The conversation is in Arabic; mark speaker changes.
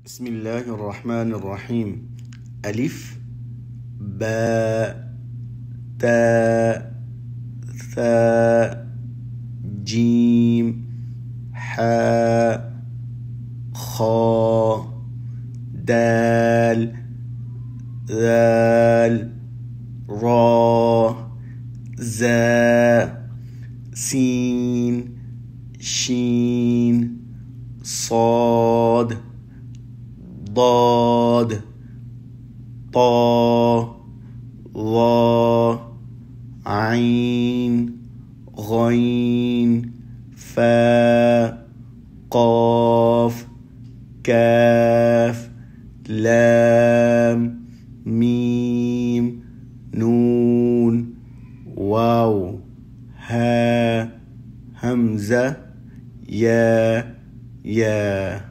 Speaker 1: بسم الله الرحمن الرحيم. ألف باء تاء ثاء جيم حاء خاء دال ذال را زاء سين شين صاد ضاد طا ظا عين غين فا قاف كاف لام ميم نون واو ها همزة يا